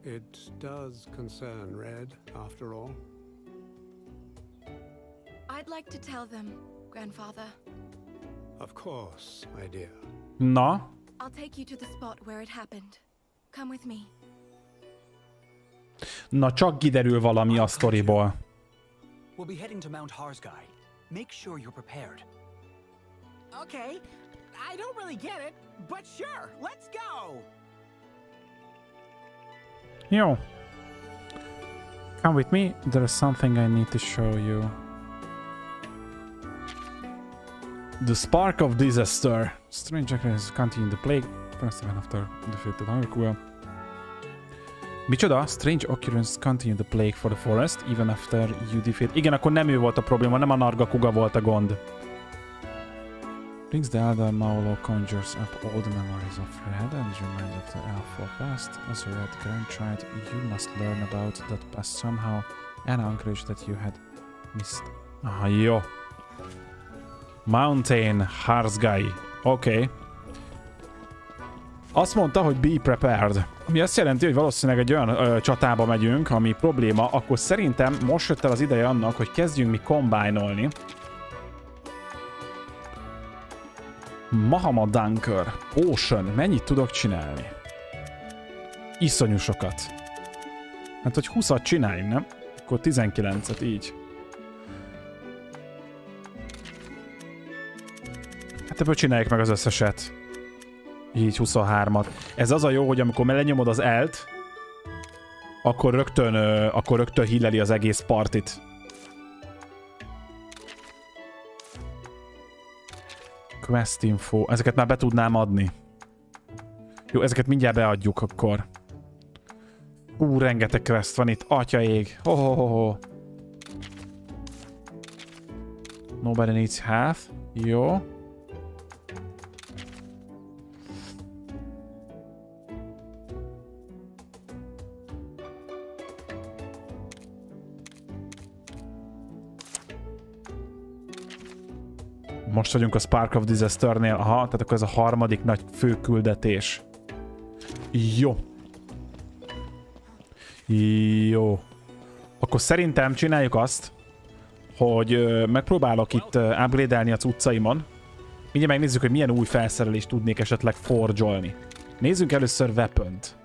It does concern Red, after all. I'd like to tell them, Grandfather. Of course, my dear. Na? I'll take you to the spot where it happened. Come with me. Na, csak kiderül valami a sztoriból. We'll be heading to Mount Harzgai. Make sure you're prepared. Okay. I don't really get it, but sure, let's go. Jó. Come with me. There's something I need to show you. The Spark of Disaster. Strange occurrences continue the plague. First even after defeated Hyrule. Micsoda? Strange occurrences continue the plague for the forest even after you defeat. Igen, akkor nem ő volt a probléma, nem a Nargacuga volt a gond. Brings the Elder Maulo conjures up all the memories of Red and reminds of the Elfo past. As a Red grandchild, you must learn about that past somehow and encourage that you had missed. Ah, jó. Mountain Harzgai. Oké. Azt mondta, hogy be prepared. Ami azt jelenti, hogy valószínűleg egy olyan csatába megyünk, ami probléma, akkor szerintem most jött el az ideje annak, hogy kezdjünk mi combine-olni. Mahama Dunker. Ocean. Mennyit tudok csinálni? Iszonyú sokat. Hát, hogy 20-at csináljunk, nem? Akkor 19-et így. Hát ebből csináljuk meg az összeset. Így 23-at. Ez az a jó, hogy amikor lenyomod az L-t, akkor rögtön hilleli az egész partit. Quest info. Ezeket már be tudnám adni. Jó, ezeket mindjárt beadjuk akkor. Rengeteg quest van itt. Atyaég. Ho. Nobody needs half. Jó. Most vagyunk a Spark of Disasternél. Aha, tehát akkor ez a harmadik nagy főküldetés. Jó. Jó. Akkor szerintem csináljuk azt, hogy megpróbálok itt upgrade-elni a cuccaimon. Mindjárt megnézzük, hogy milyen új felszerelést tudnék esetleg forge-olni. Nézzünk először weapont.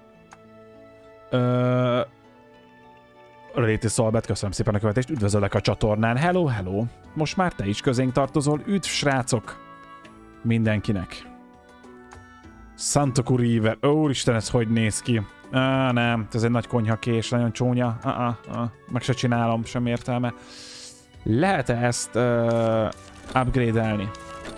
Réti Szolbet, köszönöm szépen a követést, üdvözöllek a csatornán. Hello. Most már te is közénk tartozol. Üdv, srácok! Mindenkinek. Santoku River. Úristen, ez hogy néz ki? Nem, ez egy nagy konyhakés, nagyon csúnya. Meg se csinálom, sem értelme. Lehet-e ezt upgrade-elni?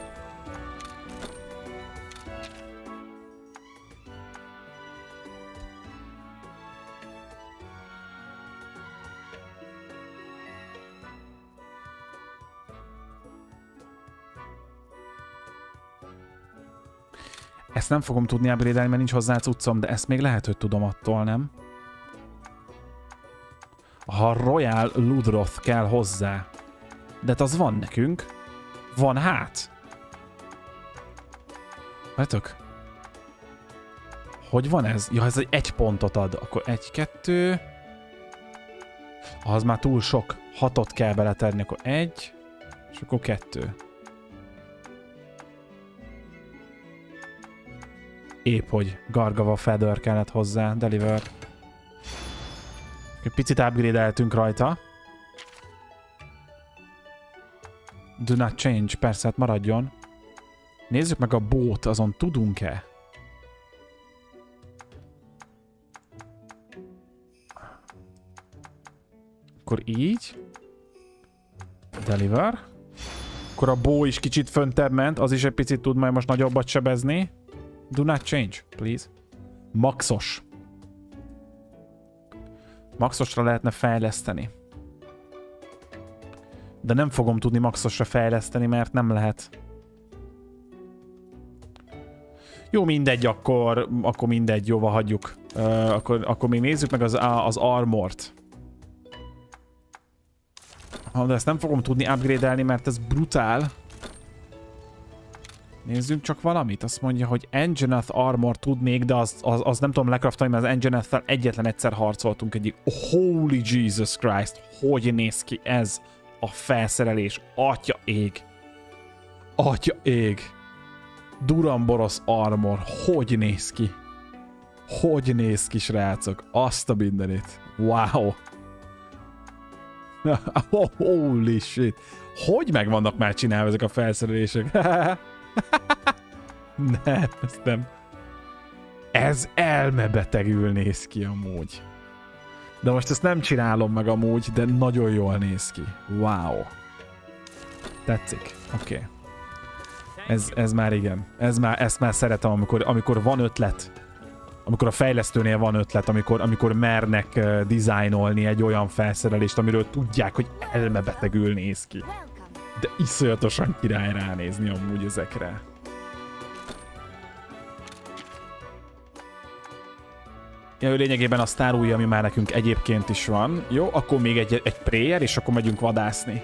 Ezt nem fogom tudni upgrade-elni, mert nincs hozzá cuccom, de ezt még lehet, hogy tudom attól, nem? Ha Royal Ludroth kell hozzá. De hát az van nekünk. Van hát. Várjátok. Hogy van ez? Ja, ez egy pontot ad. Akkor 1, 2. Az már túl sok. 6-ot kell beletenni, akkor 1. És akkor 2. Épp hogy Gargava Feather kellett hozzá, deliver. Egy picit upgrade-eltünk rajta. Do not change, persze, hát maradjon. Nézzük meg a bót, azon tudunk-e? Akkor így. Deliver. Akkor a bó is kicsit föntebb ment, az is egy picit tud majd most nagyobbat sebezni. Do not change, please. Maxos. Maxosra lehetne fejleszteni. De nem fogom tudni maxosra fejleszteni, mert nem lehet. Jó, mindegy, akkor mindegy, jóva hagyjuk. Akkor még nézzük meg az armort. De ezt nem fogom tudni upgrade-elni, mert ez brutál. Nézzünk csak valamit. Azt mondja, hogy Engineeth Armor tudnék, de az nem tudom lecraftolni, mert az Engineeth-tel egyetlen egyszer harcoltunk egyik. Holy Jesus Christ! Hogy néz ki ez a felszerelés? Atya ég! Atya ég! Duramboros Armor. Hogy néz ki? Hogy néz ki, srácok? Azt a mindenit. Wow! Holy shit! Hogy meg vannak már csinálva ezek a felszerelések? Nem, ezt nem. Ez elmebetegül néz ki amúgy. De most ezt nem csinálom meg amúgy, de nagyon jól néz ki. Wow. Tetszik. Oké. Okay. Ez már igen. Ezt már szeretem, amikor van ötlet. Amikor a fejlesztőnél van ötlet, amikor mernek dizájnolni egy olyan felszerelést, amiről tudják, hogy elmebetegül néz ki. De iszonyatosan király ránézni amúgy ezekre. Ja, ő lényegében a sztárúj, ami már nekünk egyébként is van. Jó, akkor még egy prayer, és akkor megyünk vadászni.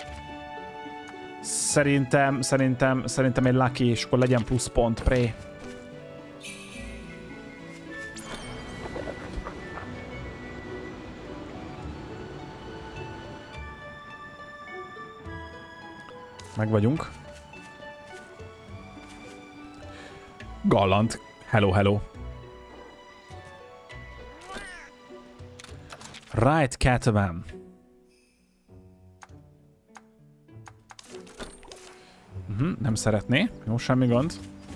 Szerintem egy lucky, és akkor legyen plusz pont, pray. Meg vagyunk. Gallant. Hello, hello. Right, Catavan. Nem szeretné. Jó, semmi gond.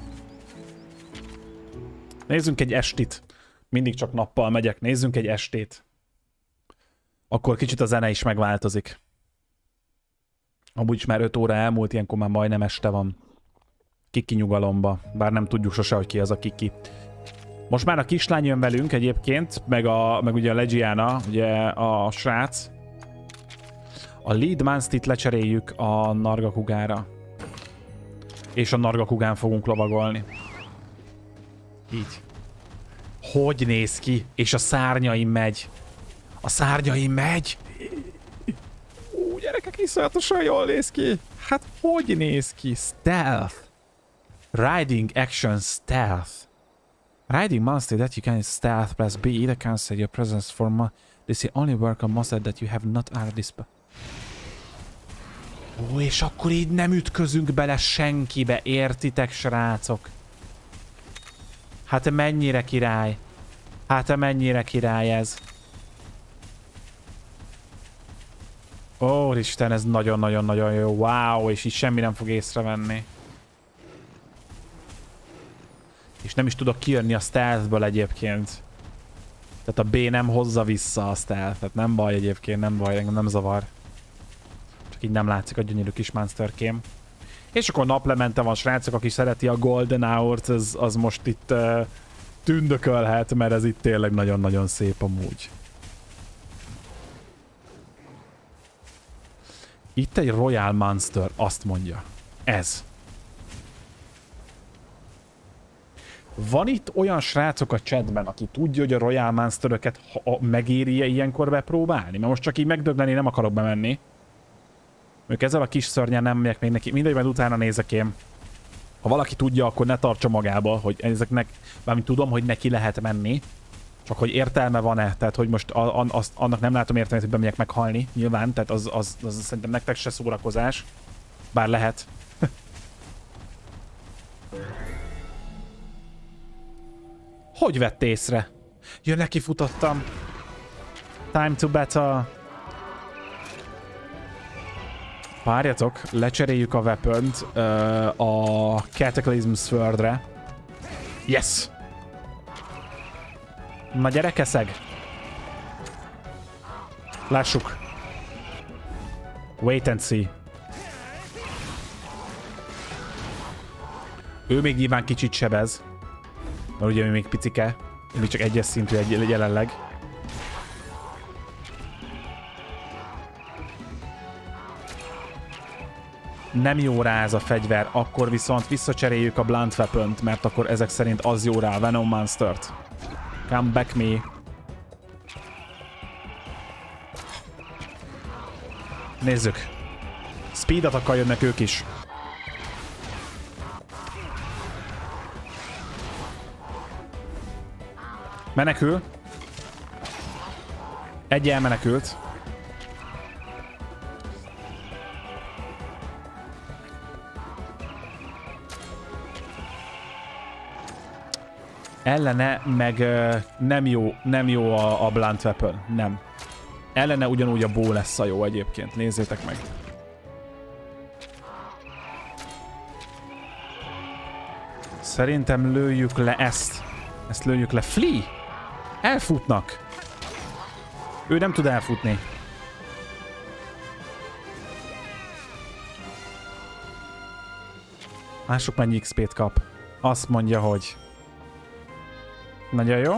Nézzünk egy estit. Mindig csak nappal megyek. Nézzünk egy estét. Akkor kicsit a zene is megváltozik. Amúgy is már 5 óra elmúlt, ilyenkor már majdnem este van. Kiki nyugalomba. Bár nem tudjuk sose, hogy ki az a Kiki. Most már a kislány jön velünk egyébként, meg ugye a Legiana, ugye a srác. A Lead Manstit lecseréljük a Nargacugára. És a Nargacugán fogunk lovagolni. Így. Hogy néz ki? És a szárnyaim megy. A szárnyaim megy? Gyerekek, iszonyatosan jól néz ki. Hát hogy néz ki? Stealth. Riding action stealth. Riding monster that you can stealth, press B, either cancel your presence for this only work on monster that you have not already spelled. Ó, és akkor így nem ütközünk bele senkibe, értitek, srácok? Hát mennyire király. Hát mennyire király ez. Ó, Isten, ez nagyon-nagyon-nagyon jó. Wow, és így semmi nem fog észrevenni. És nem is tudok kijönni a stealthből egyébként. Tehát a B nem hozza vissza a stealth-et. Nem baj egyébként, nem baj, engem nem zavar. Csak így nem látszik a gyönyörű kis monsterkém. És akkor naplemente van, srácok, aki szereti a Golden Hour-t, az most itt tündökölhet, mert ez itt tényleg nagyon-nagyon szép amúgy. Itt egy Royal Monster, azt mondja. Ez. Van itt olyan srácok a chatben, aki tudja, hogy a Royal Monsteröket megéri-e ilyenkor bepróbálni? Mert most csak így megdögleni nem akarok bemenni. Ők ezzel a kis szörnyen nem megyek még neki. Mindegy, majd utána nézek én. Ha valaki tudja, akkor ne tartsa magába, hogy ezeknek, bármint tudom, hogy neki lehet menni. Csak hogy értelme van-e? Tehát, hogy most annak nem látom értelmét, hogy bemegyek meghalni. Nyilván, tehát az szerintem nektek se szórakozás. Bár lehet. Hogy vett észre? Jön, neki futottam. Time to battle. Várjatok, lecseréljük a weapont a Cataclysm Swordre. Yes! Na gyere, keszeg! Lássuk. Wait and see. Ő még nyilván kicsit sebez. Mert ugye ő még picike. Ő még csak egyes szintű jelenleg. Nem jó rá ez a fegyver, akkor viszont visszacseréljük a Blunt Weapont, mert akkor ezek szerint az jó rá, Venom Monstert. Come back me. Nézzük. Speed attack-kal jönnek ők is. Menekül. Egy elmenekült. Ellene meg nem jó a blunt weapon. Nem. Ellene ugyanúgy a bow lesz a jó egyébként. Nézzétek meg. Szerintem lőjük le ezt. Ezt lőjük le. Flea! Elfutnak. Ő nem tud elfutni. Mások mennyi XP-t kap. Azt mondja, hogy... Nagyon jó.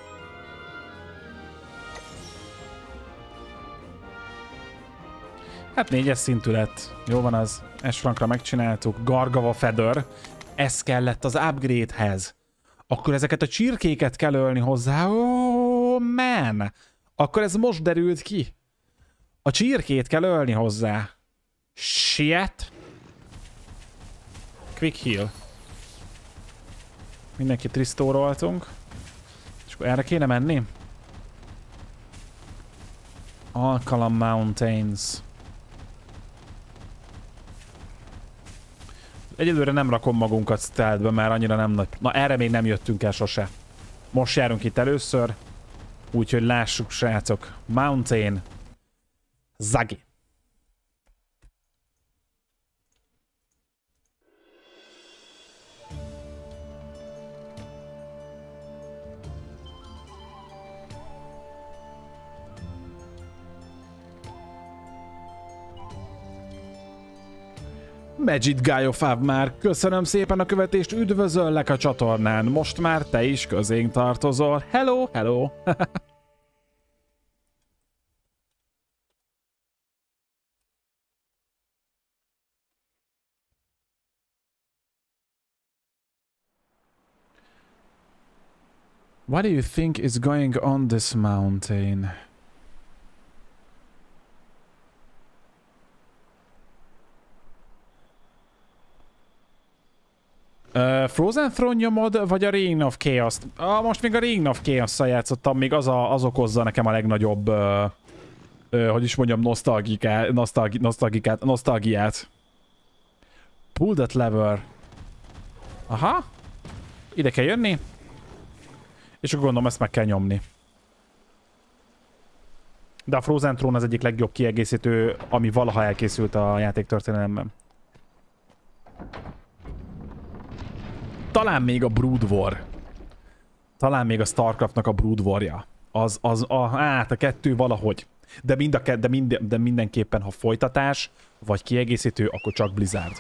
Hát 4-es szintű lett. Jó van az. S-rankra megcsináltuk. Gargava Feather. Ez kellett az upgrade-hez. Akkor ezeket a csirkéket kell ölni hozzá. Oh, man! Akkor ez most derült ki. A csirkét kell ölni hozzá. Shit. Quick heal. Mindenkit restore-oltunk. És akkor erre kéne menni. Alkalam Mountains. Egyelőre nem rakom magunkat stealthbe, mert annyira nem nagy... Na erre még nem jöttünk el sose. Most járunk itt először. Úgyhogy lássuk, srácok. Mountain. Zagi. Magic Guy of már köszönöm szépen a követést, üdvözöllek a csatornán, most már te is közénk tartozol. Hello, hello! What do you think is going on this mountain? Frozen Throne nyomod, vagy a Ring of Chaos-t? Most még a Ring of Chaos-szal játszottam, még az okozza nekem a legnagyobb, hogy is mondjam, nosztalgiát. Pull that lever. Aha. Ide kell jönni. És akkor gondolom, ezt meg kell nyomni. De a Frozen Throne az egyik legjobb kiegészítő, ami valaha elkészült a játéktörténelemben. Talán még a Brood War. Talán még a Starcraftnak a Brood Warja. Hát a kettő valahogy. De mindenképpen, ha folytatás, vagy kiegészítő, akkor csak Blizzard.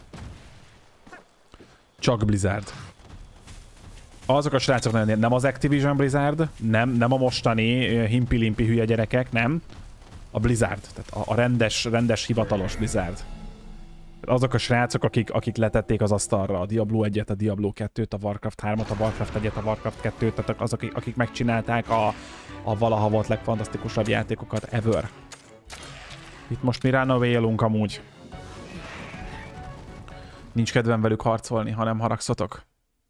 Csak Blizzard. Azok a srácok nem az Activision Blizzard, nem a mostani himpi-limpi hülye gyerekek, nem. A Blizzard, tehát a rendes hivatalos Blizzard. Azok a srácok, akik letették az asztalra a Diablo 1-et, a Diablo 2-t, a Warcraft 3-at, a Warcraft 1-et, a Warcraft 2-t, tehát azok, akik megcsinálták a valaha volt legfantasztikusabb játékokat ever. Itt most mi renoválunk amúgy. Nincs kedvem velük harcolni, ha nem haragszotok.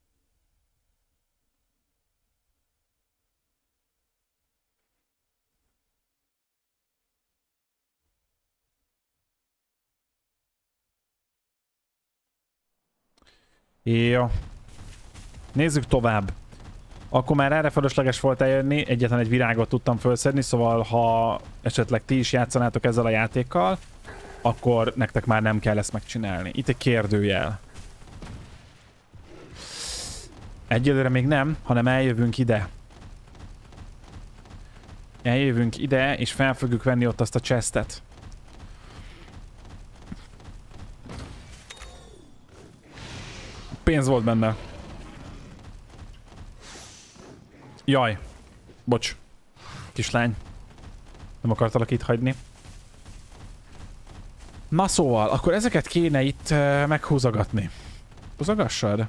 Jó. Nézzük tovább. Akkor már erre fölösleges volt eljönni, egyetlen egy virágot tudtam felszedni, szóval ha esetleg ti is játszanátok ezzel a játékkal, akkor nektek már nem kell ezt megcsinálni. Itt egy kérdőjel. Egyelőre még nem, hanem eljövünk ide. Eljövünk ide, és fel fogjuk venni ott azt a chestet. Pénz volt benne. Jaj. Bocs. Kislány. Nem akartalak itt hagyni. Na szóval, akkor ezeket kéne itt meghúzogatni. Húzogassad?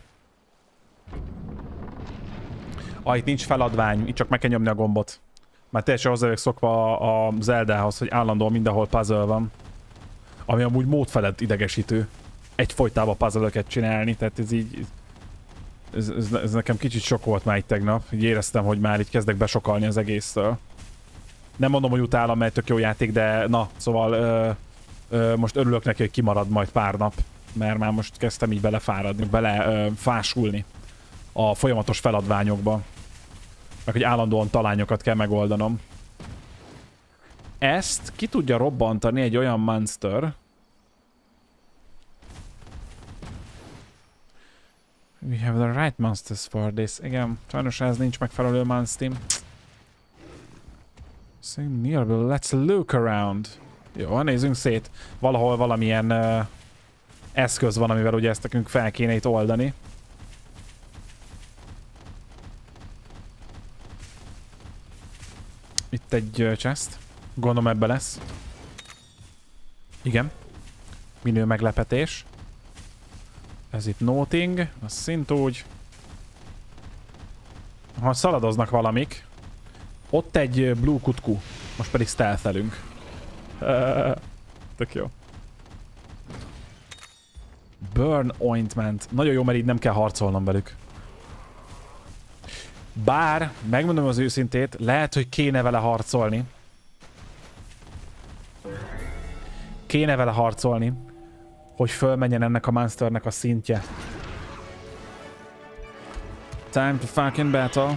Itt nincs feladvány, itt csak meg kell nyomni a gombot. Már teljesen hozzá vagyok szokva a Zeldához, hogy állandóan mindenhol puzzle van. Ami amúgy módfelett idegesítő. Egyfolytában puzzle-öket csinálni, tehát ez így... Ez nekem kicsit sok volt már itt tegnap. Így éreztem, hogy már így kezdek besokalni az egésztől. Nem mondom, hogy utálom, mert tök jó játék, de na, szóval most örülök neki, hogy kimarad majd pár nap. Mert már most kezdtem így belefáradni, belefásulni a folyamatos feladványokba. Meg hogy állandóan talányokat kell megoldanom. Ezt ki tudja robbantani egy olyan monster. We have the right monsters for this. Igen, sajnos ez nincs megfelelő monster. Same nearby, let's look around. Jó, nézzünk szét. Valahol valamilyen eszköz van, amivel ugye ezt nekünk fel kéne itt oldani. Itt egy chest. Gondolom ebbe lesz. Igen. Minő meglepetés. Ez itt noting. Az szint úgy. Ha szaladoznak valamik. Ott egy blue kutkú. Most pedig stealthelünk. Tök jó. Burn ointment. Nagyon jó, mert így nem kell harcolnom velük. Bár, megmondom az őszintét, lehet, hogy kéne vele harcolni. Kéne vele harcolni, hogy fölmenjen ennek a monsternek a szintje. Time to fucking battle.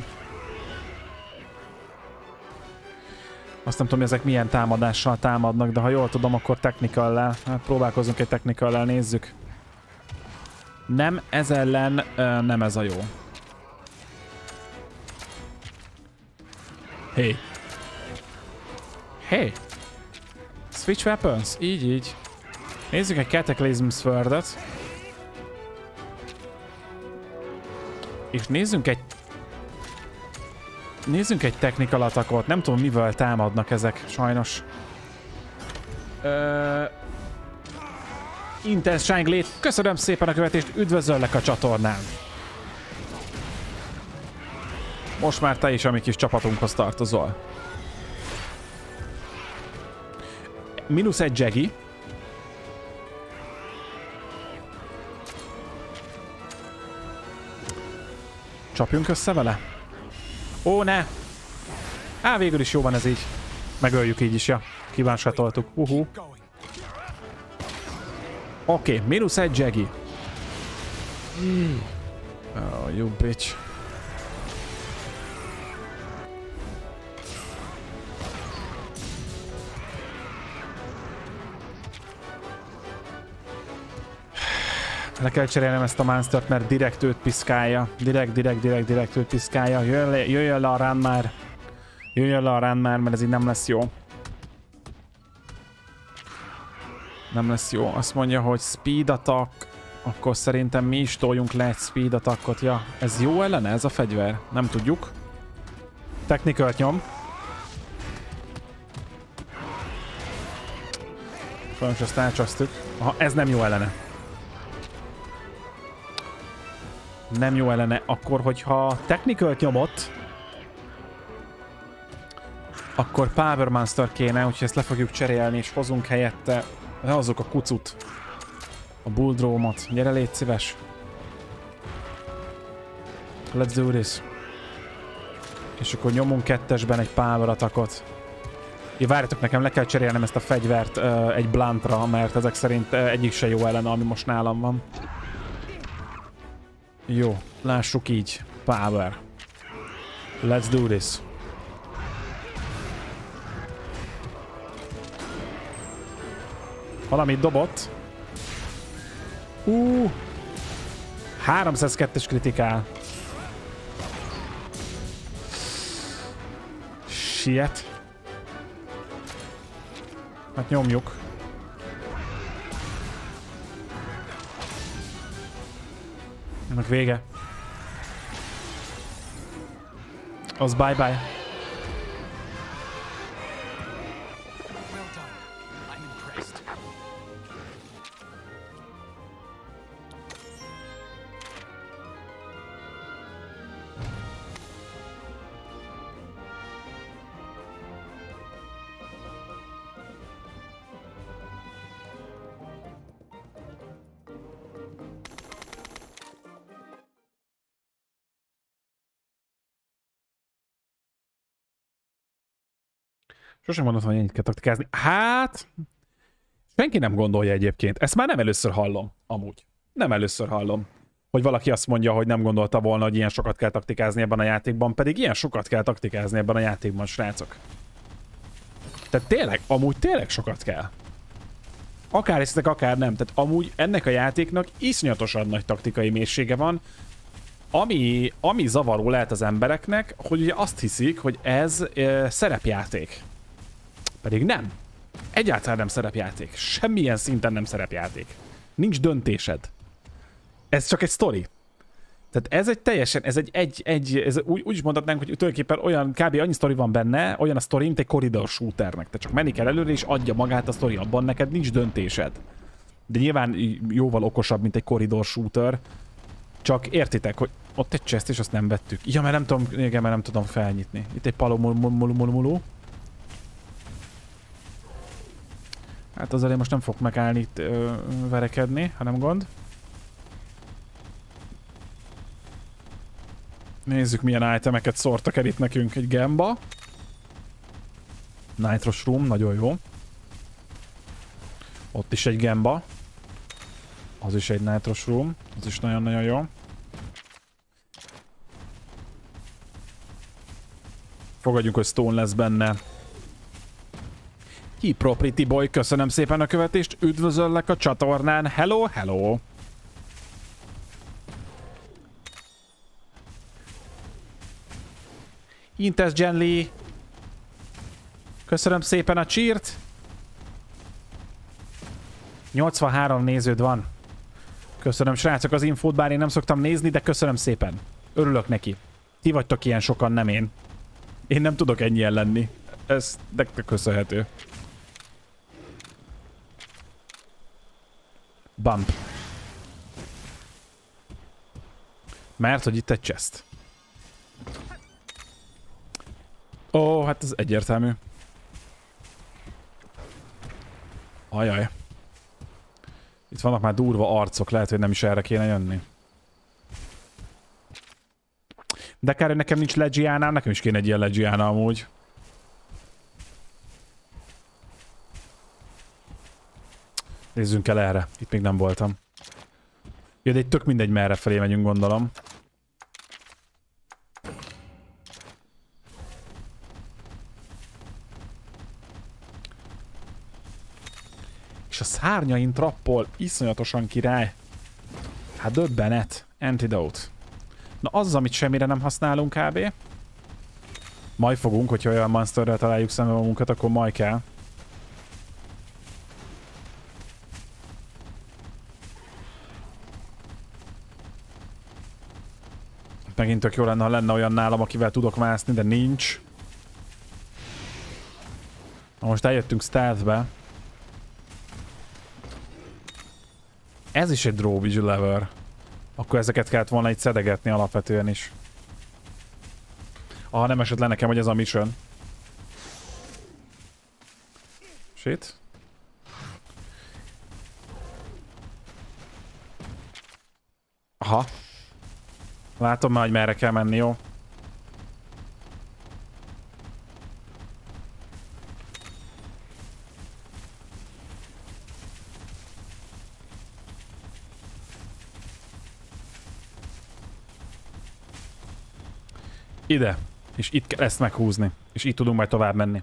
Azt nem tudom, hogy ezek milyen támadással támadnak, de ha jól tudom, akkor technical-lel. Hát próbálkozunk egy technical-lel, nézzük. Nem ez ellen, nem ez a jó. Hey. Hey. Switch weapons. Így. Nézzük egy Cataclysm Sword-ot. És nézzünk egy technical attackot. Nem tudom, mivel támadnak ezek, sajnos. Intense Shine, köszönöm szépen a követést, üdvözöllek a csatornán. Most már te is a mi kis csapatunkhoz tartozol. Mínusz egy Jaggy. Csapjunk össze vele? Ó, ne! Á, végül is jó van ez így. Megöljük így is, ja. Kívánságoltuk. Oké, mínusz egy Jaggy. Oh, you bitch. Le kell cserélnem ezt a monstert, mert direkt őt piszkálja. Direkt őt piszkálja. Jöjjön le a run már. Jöjjön le a run már, mert ez így nem lesz jó. Nem lesz jó. Azt mondja, hogy speed attack. Akkor szerintem mi is toljunk le egy speed attackot. Ja, ez jó ellene ez a fegyver? Nem tudjuk. Technical-t nyom. Sajnos ezt elcsasztük. Aha, ez nem jó ellene. Nem jó ellene. Akkor, hogyha technical-t nyomott, akkor Power Monster kéne, úgyhogy ezt le fogjuk cserélni, és hozunk helyette. Hozzuk a kucut. A Bulldrome-ot. Gyere, légy szíves. Let's do this. És akkor nyomunk kettesben egy Power Attackot. Ja, várjatok, nekem le kell cserélnem ezt a fegyvert egy Bluntra, mert ezek szerint egyik se jó ellene, ami most nálam van. Jó, lássuk így. Power. Let's do this. Valamit dobott. 302-es kritikál. Shit. Hát nyomjuk. Ennek vége. Az bye-bye. Sosem gondoltam, hogy ennyit kell taktikázni. Hát... Senki nem gondolja egyébként. Ezt már nem először hallom, amúgy. Nem először hallom. Hogy valaki azt mondja, hogy nem gondolta volna, hogy ilyen sokat kell taktikázni ebben a játékban, pedig ilyen sokat kell taktikázni ebben a játékban, srácok. Tehát tényleg, amúgy tényleg sokat kell. Akár hisztek, akár nem. Tehát amúgy ennek a játéknak iszonyatosan nagy taktikai mélysége van, ami zavaró lehet az embereknek, hogy ugye azt hiszik, hogy ez szerepjáték. Pedig nem. Egyáltalán nem szerepjáték. Semmilyen szinten nem szerepjáték. Nincs döntésed. Ez csak egy sztori. Tehát ez egy teljesen, ez úgy is mondhatnánk, hogy tulajdonképpen olyan, kb. Annyi sztori van benne, olyan a sztori, mint egy korridor shooternek. Te csak menni kell előre, és adja magát a sztori, abban neked nincs döntésed. De nyilván jóval okosabb, mint egy korridor shooter. Csak értitek, hogy ott egy chest, és azt nem vettük. Ja, mert nem tudom, igen, mert nem tudom felnyitni. Itt egy palomulumulumulumulu. Hát azzal én most nem fogok megállni itt verekedni, ha nem gond. Nézzük, milyen itemeket szórtak el itt nekünk. Egy gemba. Nitros room, nagyon jó. Ott is egy gemba. Az is egy nitros room. Az is nagyon-nagyon jó. Fogadjunk, hogy stone lesz benne. Hipro Pretty Boy, köszönöm szépen a követést. Üdvözöllek a csatornán. Hello, hello. Intes Genly. Köszönöm szépen a cheert. 83 néződ van. Köszönöm, srácok, az infót, bár én nem szoktam nézni, de köszönöm szépen. Örülök neki. Ti vagytok ilyen sokan, nem én. Én nem tudok ennyien lenni. Ez nektek köszönhető. Bump. Mert, hogy itt egy chest. Ó, hát ez egyértelmű. Ajaj. Itt vannak már durva arcok, lehet, hogy nem is erre kéne jönni. De kár, hogy nekem nincs Legiánám, nekem is kéne egy ilyen Legiána amúgy. Nézzünk el erre. Itt még nem voltam. Ja, de itt tök mindegy, merre felé megyünk, gondolom. És a szárnyain trappol, iszonyatosan király. Hát döbbenet. Antidote. Na az, amit semmire nem használunk kb. Majd fogunk, hogyha olyan monsterrel találjuk szembe magunkat, akkor majd kell. Megint tök jó lenne, ha lenne olyan nálam, akivel tudok mászni, de nincs. Na most eljöttünk stealthbe. Ez is egy drawbridge lever. Akkor ezeket kellett volna itt szedegetni alapvetően is. Aha, nem esett le nekem, hogy ez a mission. Shit. Aha. Látom már, hogy merre kell menni, jó? Ide. És itt kell ezt meghúzni. És itt tudunk majd tovább menni.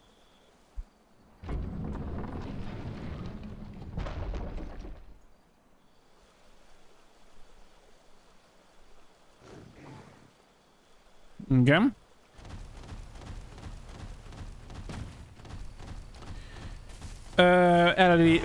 Igen. Eleli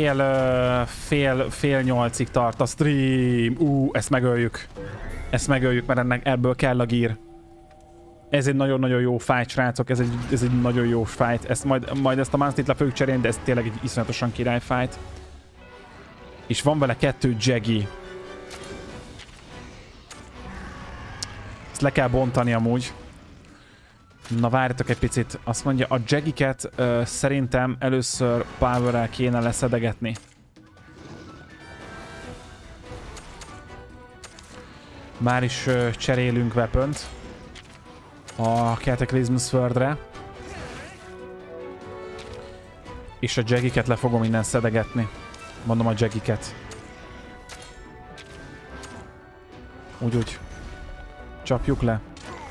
fél 8-ig tart a stream. Ezt megöljük. Ezt megöljük, mert ebből kell a gír. Ez egy nagyon-nagyon jó fight, srácok. Ez egy nagyon jó fight. Ezt majd ezt a monstert le fogjuk cserélni, de ez tényleg egy iszonyatosan király fight. És van vele 2 Jaggy. Ezt le kell bontani amúgy. Na várjatok egy picit. Azt mondja, a Jaggy-ket szerintem először power-rel kéne leszedegetni. Már is cserélünk weapont a Cataclysm Swordre. És a jaggiket le fogom innen szedegetni. Mondom a jaggiket. Úgy. Csapjuk le.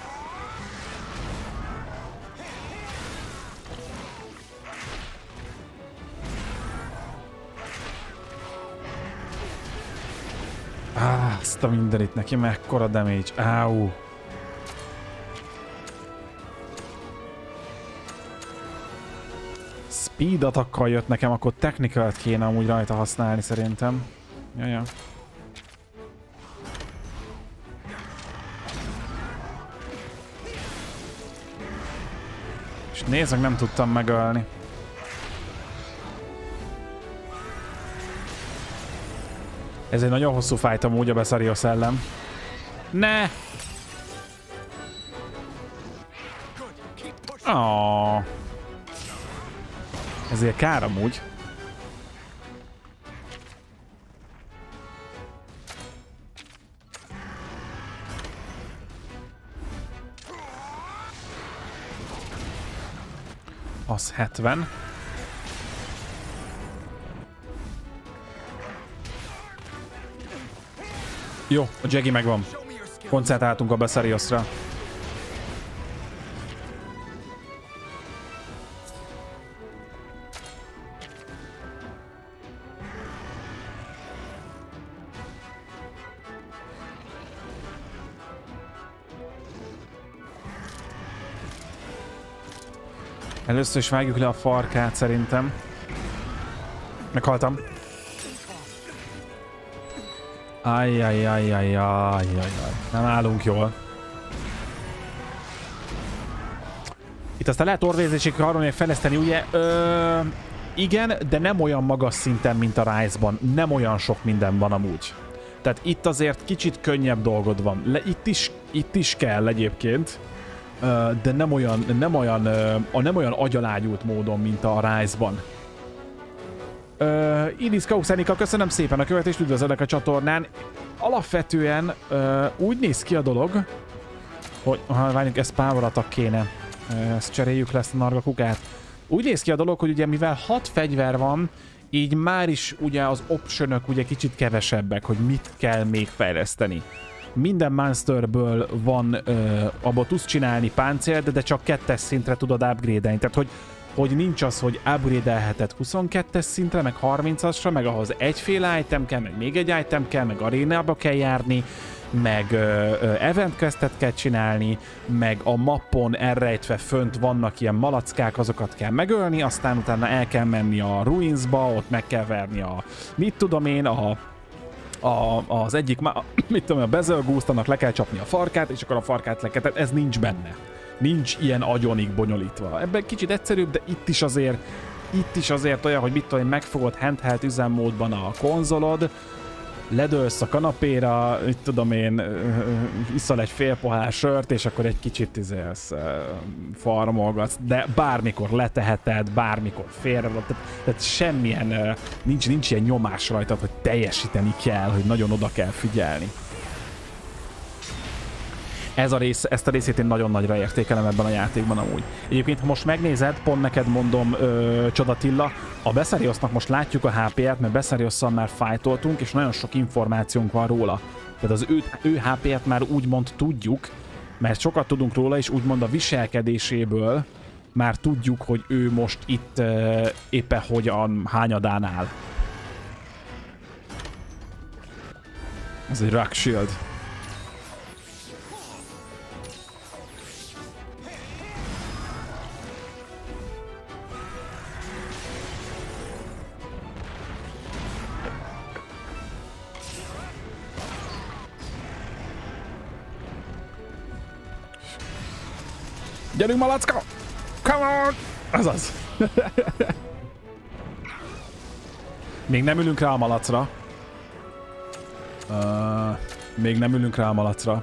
Azt a mindenit neki, mekkora damage. Áú. Speed attackkal jött nekem, akkor technikát kéne amúgy rajta használni szerintem. Jaja. És nézd meg, nem tudtam megölni. Ez egy nagyon hosszú fight amúgy a Besarios ellen. Ne! Oh. Ezért kár amúgy. Az 70. Jó, a Jaggi megvan. Koncentráltunk a Besariosra. Először is vágjuk le a farkát szerintem. Meghaltam. Ajjajjajjajjajjajjaj. Nem állunk jól. Itt aztán lehet orvézésig arról még fejleszteni, ugye? Igen, de nem olyan magas szinten, mint a Rise-ban. Nem olyan sok minden van amúgy. Tehát itt azért kicsit könnyebb dolgod van. Itt is kell egyébként. De nem olyan agyalágyult módon, mint a Rise-ban. Idis Kauxenika, köszönöm szépen a követést, üdvözöllek a csatornán. Alapvetően úgy néz ki a dolog, hogy várjunk, ez power attack kéne. Ezt cseréljük le, ezt a narga kukát. Úgy néz ki a dolog, hogy ugye mivel 6 fegyver van, így már is ugye az optionok ugye kicsit kevesebbek, hogy mit kell még fejleszteni. Minden monsterből van, abból tudsz csinálni páncélt, de csak 2-es szintre tudod upgrade-elni. Tehát, hogy nincs az, hogy upgrade-elheted 22-es szintre, meg 30-asra, meg ahhoz egyféle item kell, meg még egy item kell, meg arénába kell járni, meg event questet kell csinálni, meg a mappon elrejtve fönt vannak ilyen malackák, azokat kell megölni, aztán utána el kell menni a Ruinsba, ott meg kell verni a, mit tudom én, az egyik, mit tudom, a Bezelgoose-t, annak le kell csapni a farkát, és akkor a farkát le kell, tehát ez nincs benne. Nincs ilyen agyonig bonyolítva. Ebben kicsit egyszerűbb, de itt is azért olyan, hogy mit tudom én, megfogod handheld üzemmódban a konzolod, ledőlsz a kanapéra, mit tudom én, iszol egy fél pohár sört, és akkor egy kicsit farmolgatsz, de bármikor leteheted, bármikor félre, tehát semmilyen, nincs ilyen nyomás rajtad, hogy teljesíteni kell, hogy nagyon oda kell figyelni. Ezt a részét én nagyon nagyra értékelem ebben a játékban amúgy. Egyébként, ha most megnézed, pont neked mondom, Csodatilla, a Besariosnak most látjuk a HP-et, mert Besariosszal már fightoltunk, és nagyon sok információnk van róla. Tehát az ő HP-et már úgymond tudjuk, mert sokat tudunk róla, és úgymond a viselkedéséből már tudjuk, hogy ő most itt éppen hogyan hányadán áll. Ez egy Rock Shield. Gyerünk, malacka! Come on! Azaz. Még nem ülünk rá a malacra. Még nem ülünk rá a malacra.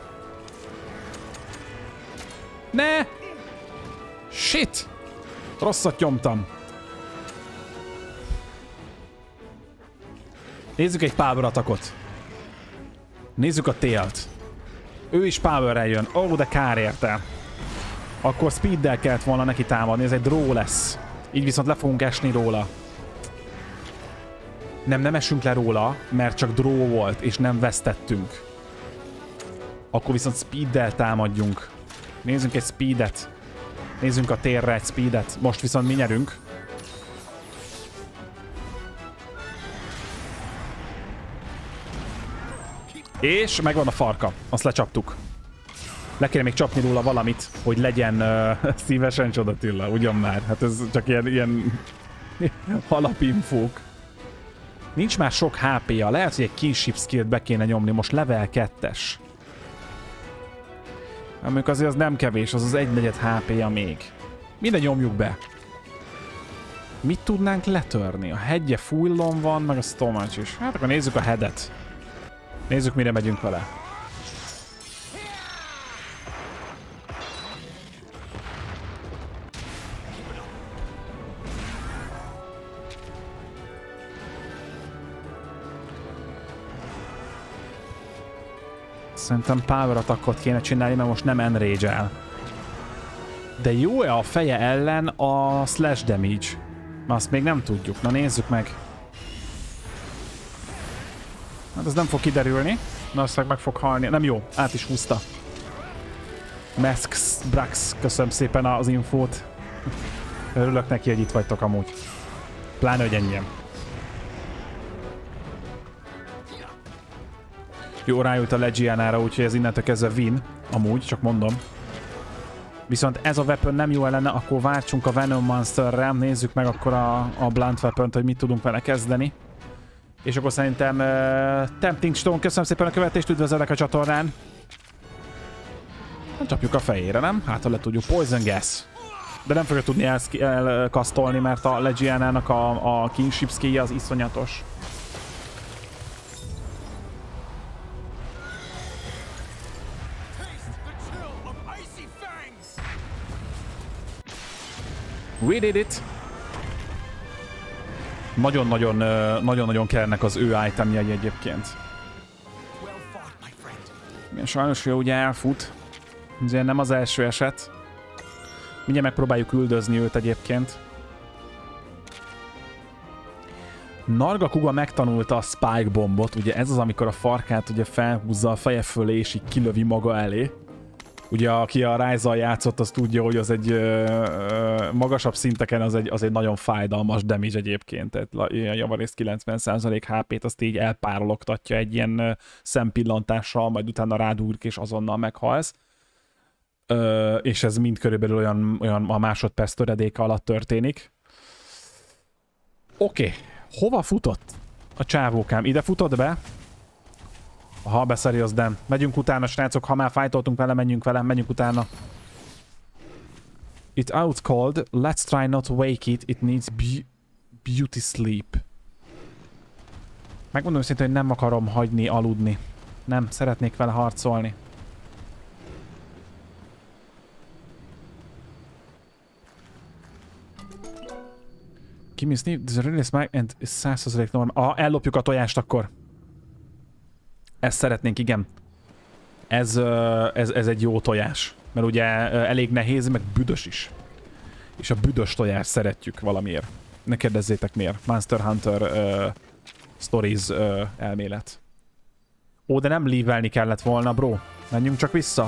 Ne! Shit! Rosszat nyomtam. Nézzük egy power attackot. Nézzük a télt. Ő is powerrel jön. Ó, de kár érte. Akkor speeddel kellett volna neki támadni, ez egy draw lesz. Így viszont le fogunk esni róla. Nem esünk le róla, mert csak draw volt, és nem vesztettünk. Akkor viszont speeddel támadjunk. Nézzünk egy speedet. Nézzünk a térre egy speedet. Most viszont mi nyerünk. És megvan a farka. Azt lecsaptuk. Le kéne még csapni róla valamit, hogy legyen szívesen Csodatilla. Ugyan már. Hát ez csak ilyen alapinfók. Nincs már sok HP-ja. Lehet, hogy egy kinship skillt be kéne nyomni. Most level 2-es. Amikor azért az nem kevés, az 1/4 HP-ja még. Minden nyomjuk be. Mit tudnánk letörni? A hegye fullon van, meg a stomach is. Hát akkor nézzük a headet. Nézzük, mire megyünk vele. Szerintem power attackot kéne csinálni, mert most nem enrage-el. De jó-e a feje ellen a slash damage? Azt még nem tudjuk. Na nézzük meg. Hát ez nem fog kiderülni. Na aztán meg fog halni. Nem jó, át is húzta. Masks, Brax, köszönöm szépen az infót. Örülök neki, hogy itt vagytok amúgy. Pláne, hogy ennyien. Jó, rájött a Legianára, úgyhogy ez innentől kezdve win. Amúgy, csak mondom. Viszont ez a weapon nem jó ellene, akkor váltsunk a Venom Monsterre. Nézzük meg akkor a Blunt Weapont, hogy mit tudunk vele kezdeni. És akkor szerintem Tempting Stone, köszönöm szépen a követést, üdvözöllek a csatornán. Csapjuk a fejére, nem? Hát, ha le tudjuk. Poison Gas. De nem fogja tudni elkasztolni, mert a Legianának a kinship skill az iszonyatos. We did it! Nagyon-nagyon kellenek az ő itemjei egyébként. Igen, sajnos ő ugye elfut. Ugye nem az első eset. Mindjárt megpróbáljuk üldözni őt egyébként. Nargacuga megtanulta a Spike bombot. Ugye ez az, amikor a farkát ugye felhúzza a feje fölé és így kilövi maga elé. Ugye aki a Rise-al játszott, az tudja, hogy az egy magasabb szinteken az egy nagyon fájdalmas damage egyébként. Tehát javarészt 90% HP-t azt így elpárologtatja egy ilyen szempillantással, majd utána rádúrik és azonnal meghalsz. És ez mind körülbelül olyan a másodperc töredéke alatt történik. Oké. Hova futott a csávókám? Ide futott be? Ha beszeri, az nem. Megyünk utána, srácok, ha már fájtoltunk vele, menjünk utána. It out cold. Let's try not to wake it. It needs beauty sleep. Megmondom őszintén, hogy nem akarom hagyni aludni. Nem, szeretnék vele harcolni. Give me sleep, this release mag and 100% normal. Ellopjuk a tojást akkor. Ezt szeretnénk, igen. Ez egy jó tojás. Mert ugye elég nehéz, meg büdös is. És a büdös tojást szeretjük valamiért. Ne kérdezzétek miért. Monster Hunter Stories elmélet. Ó, de nem leave-elni kellett volna, bro. Menjünk csak vissza.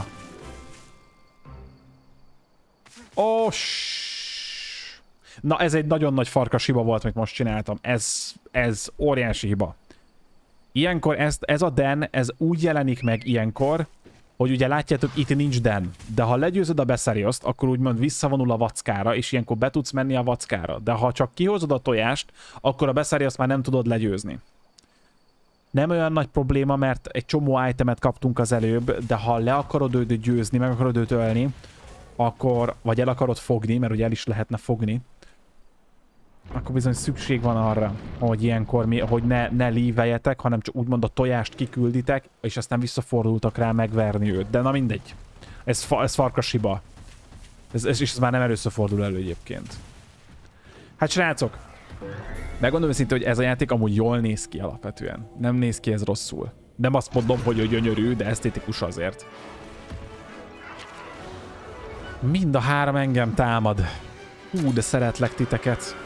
Oh, na, ez egy nagyon nagy farkas hiba volt, amit most csináltam. Ez óriási hiba. Ilyenkor ez a den, ez úgy jelenik meg ilyenkor, hogy ugye látjátok, itt nincs den. De ha legyőzöd a Becerrioszt, akkor úgymond visszavonul a vackára, és ilyenkor be tudsz menni a vackára. De ha csak kihozod a tojást, akkor a Becerrioszt már nem tudod legyőzni. Nem olyan nagy probléma, mert egy csomó itemet kaptunk az előbb, de ha le akarod őt győzni, meg akarod őt ölni, akkor, vagy el akarod fogni, mert ugye el is lehetne fogni, akkor bizony szükség van arra, hogy ilyenkor hogy ne leave-eljetek, hanem csak úgymond a tojást kikülditek, és aztán visszafordultak rá megverni őt. De na mindegy. Ez farkas hiba. És ez már nem először fordul elő egyébként. Hát srácok, megmondom őszintén, hogy ez a játék amúgy jól néz ki alapvetően. Nem néz ki ez rosszul. Nem azt mondom, hogy gyönyörű, de esztétikus azért. Mind a három engem támad. Hú, de szeretlek titeket.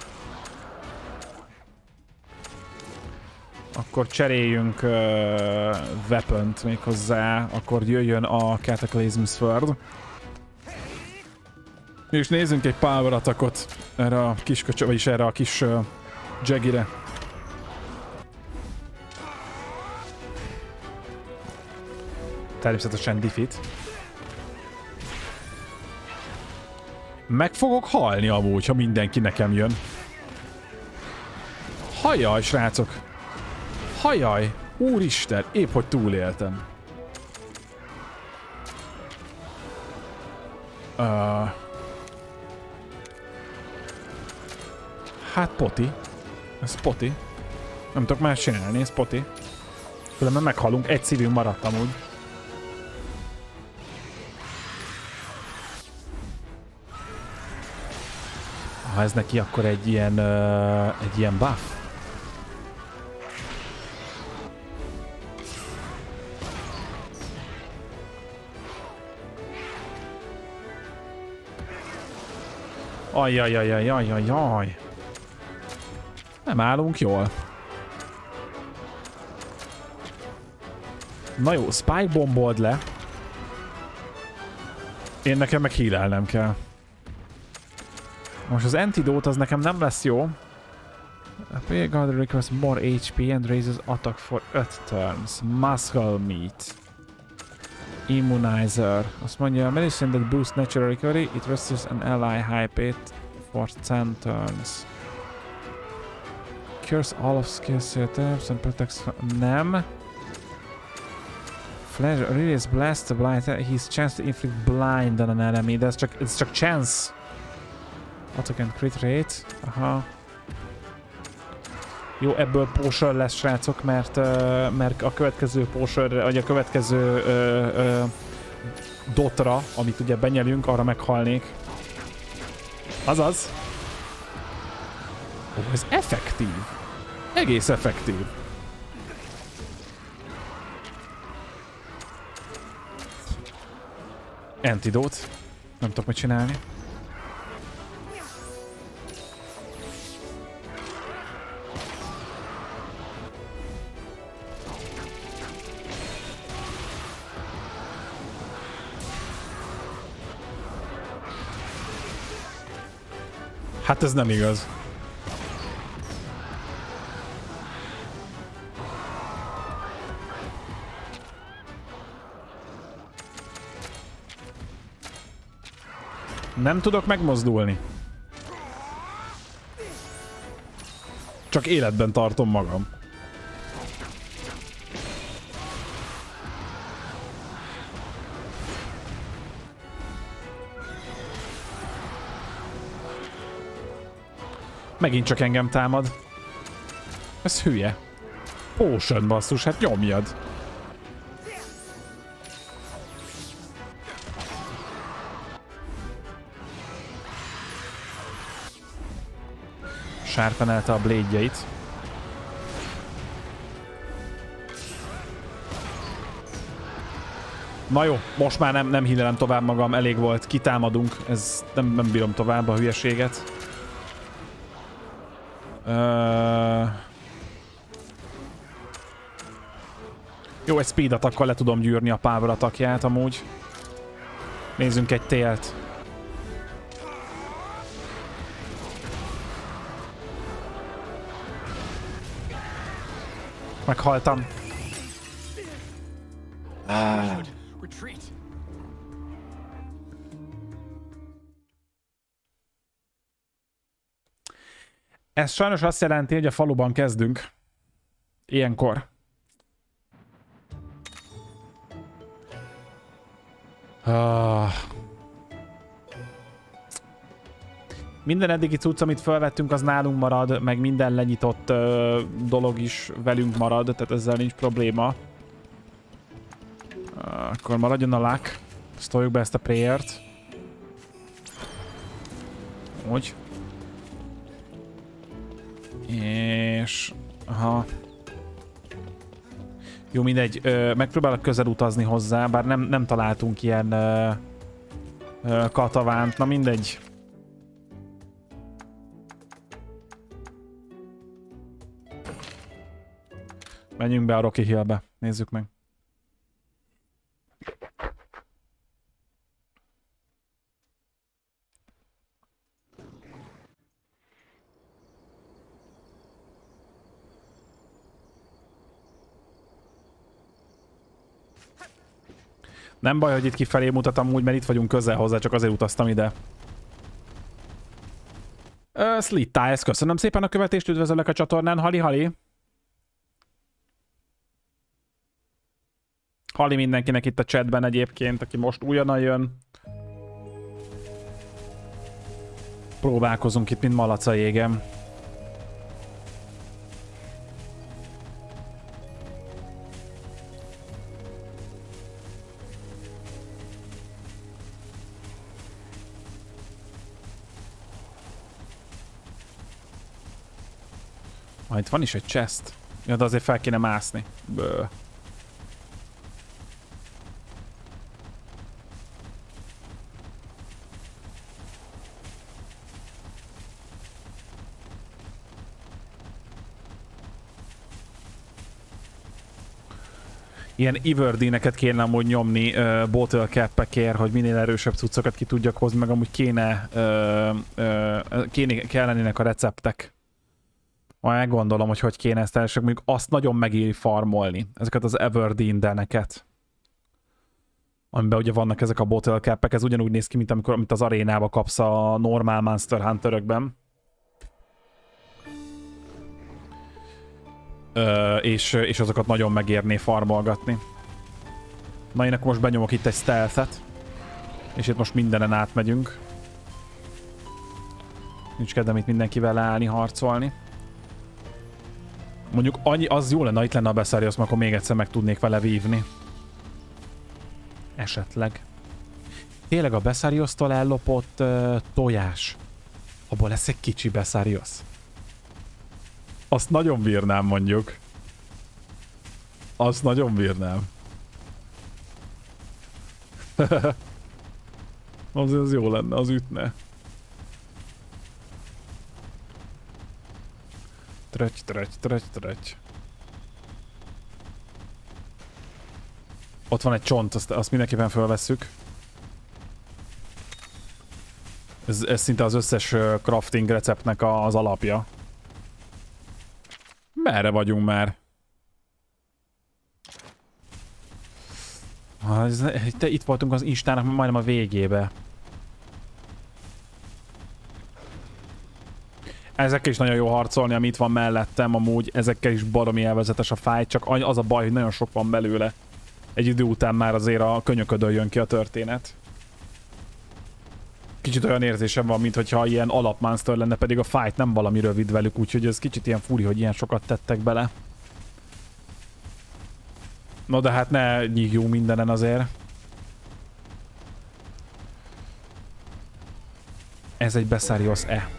Akkor cseréljünk weapont még hozzá, akkor jöjjön a Cataclysm Sword. És nézzünk egy power attackot erre a kis vagyis erre a kis Jaggire. Természetesen defeat. Meg fogok halni amúgy, ha mindenki nekem jön. Hajjaj, srácok! Hajjaj! Úristen, épp hogy túléltem. Hát poti. Ez poti. Nem tudok más csinálni, ez poti. Különben meghalunk, egy szívünk maradt amúgy. Ha ez neki akkor egy ilyen buff. Ajjajajajajajajaj. Nem állunk jól. Na jó, spike bombold le. Én nekem meg healelnem kell. Most az antidote az nekem nem lesz jó. A player god requires more HP and raises attack for 5 turns. Muscle meat. Immunizer. Azt mondja, a medicine that boosts natural recovery, it restores an ally HP for 10 turns. Cures all of skill setups and protects... Nem. Flash, release blast the blind. He's chance to inflict blind on an enemy. De ez csak chance. Attack and crit rate. Aha. Jó, ebből potion lesz, srácok, mert a következő potionre, vagy a következő dotra, amit ugye benyelünk, arra meghalnék. Azaz. Ó, ez effektív. Egész effektív. Antidote. Nem tudok mit csinálni. Hát ez nem igaz. Nem tudok megmozdulni. Csak életben tartom magam. Megint csak engem támad. Ez hülye. Potion, basszus, hát nyomjad. Sárpenelte a blade-jeit. Na jó, most már nem hílelem tovább magam, elég volt, kitámadunk, ez nem bírom tovább a hülyeséget. Jó, egy speed attackkal le tudom gyűrni a power attackját amúgy. Nézzünk egy télt. Meghaltam. Ez sajnos azt jelenti, hogy a faluban kezdünk. Ilyenkor. Minden eddigi cucc, amit felvettünk, az nálunk marad, meg minden lenyitott dolog is velünk marad, tehát ezzel nincs probléma. Akkor maradjon a luck. Sztoljuk be ezt a prayer-t. Úgy. És... Aha. Jó, mindegy. Megpróbálok közel utazni hozzá, bár nem találtunk ilyen katavánt. Na mindegy. Menjünk be a Rocky Hillbe. Nézzük meg. Nem baj, hogy itt kifelé mutatom úgy, mert itt vagyunk közel hozzá, csak azért utaztam ide. Slit Ties, köszönöm szépen a követést, üdvözöllek a csatornán. Hali. Hali mindenkinek itt a chatben egyébként, aki most újonnan jön. Próbálkozunk itt, mint malac a jégen. Itt van is egy chest. Ja, de azért fel kéne mászni. Bő. Ilyen Iverdeeneket kéne amúgy nyomni bottle cap-ekért, hogy minél erősebb cuccokat ki tudjak hozni, meg amúgy kellenének a receptek. Majd gondolom, hogy kéne ezt elsők, mondjuk azt nagyon megéri farmolni, ezeket az Everdeen deneket. Amiben ugye vannak ezek a bottle cap-ek, ez ugyanúgy néz ki, mint az arénába kapsz a normál Monster Hunter-ökben. És azokat nagyon megérné farmolgatni. Na én akkor most benyomok itt egy stealth-et. És itt most mindenen átmegyünk. Nincs kedvem itt mindenkivel leállni, harcolni. Mondjuk annyi, az jó lenne, itt lenne a Besarius, mert akkor még egyszer meg tudnék vele vívni. Esetleg. Tényleg a Besariustól ellopott tojás. Abból lesz egy kicsi Besarius. Azt nagyon bírnám, mondjuk. Azt nagyon bírnám. Az jó lenne, az ütne. Tröty. Ott van egy csont, azt mindenképpen felvesszük. Ez szinte az összes crafting receptnek az alapja. Merre vagyunk már? Itt voltunk az Instának majdnem a végébe. Ezekkel is nagyon jó harcolni, ami itt van mellettem, amúgy ezekkel is baromi élvezetes a fight, csak az a baj, hogy nagyon sok van belőle. Egy idő után már azért a könyöködön jön ki a történet. Kicsit olyan érzésem van, mintha ilyen alapmonster lenne, pedig a fight nem valami rövid velük, úgyhogy ez kicsit ilyen furi, hogy ilyen sokat tettek bele. No de hát ne nyígjunk mindenen azért. Ez egy Besarius-e.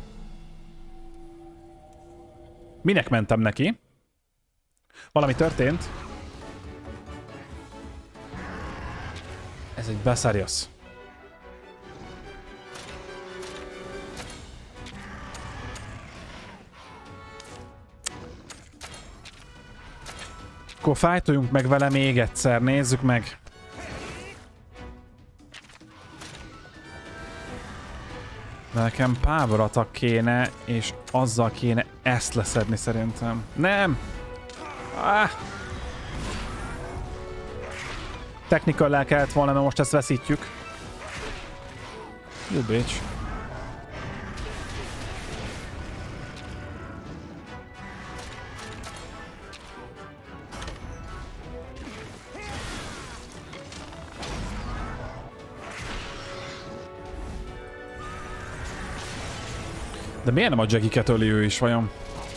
Minek mentem neki? Valami történt? Ez egy Besarius. Akkor fájtoljunk meg vele még egyszer, nézzük meg. De nekem power attack kéne, és azzal kéne ezt leszedni szerintem. Nem! Ah! Technical-lel kellett volna, mert most ezt veszítjük. Jó bitch. De miért nem a Jackie-ket öli ő is vajon?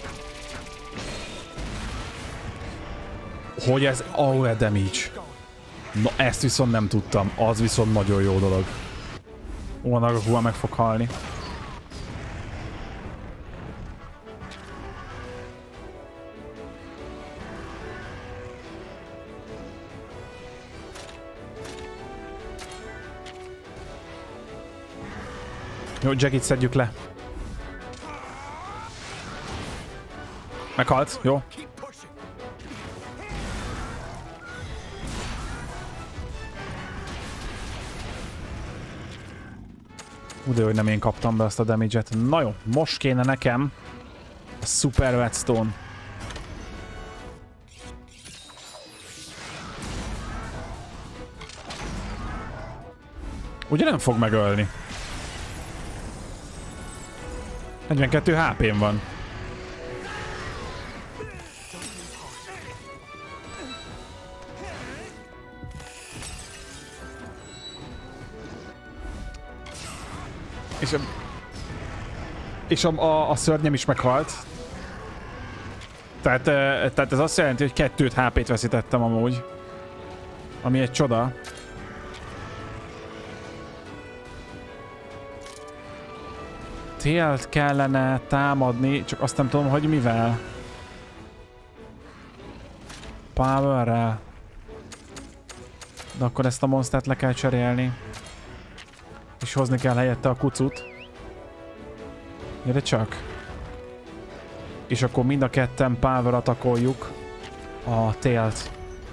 Hogy ez AOE damage. Na ezt viszont nem tudtam. Az viszont nagyon jó dolog. Ó, Nagakua meg fog halni. Jó, Jackie-t szedjük le. Meghalt, jó. De hogy nem én kaptam be azt a damage-et. Na jó, most kéne nekem a Super Whetstone. Ugye nem fog megölni? 42 HP-n van. És a szörnyem is meghalt. Tehát ez azt jelenti, hogy 2 HP-t veszítettem amúgy. Ami egy csoda. Télt kellene támadni, csak azt nem tudom, hogy mivel. Powerrel. De akkor ezt a monstert le kell cserélni. És hozni kell helyette a kucut. Gyere csak. És akkor mind a ketten power atakoljuk a télt.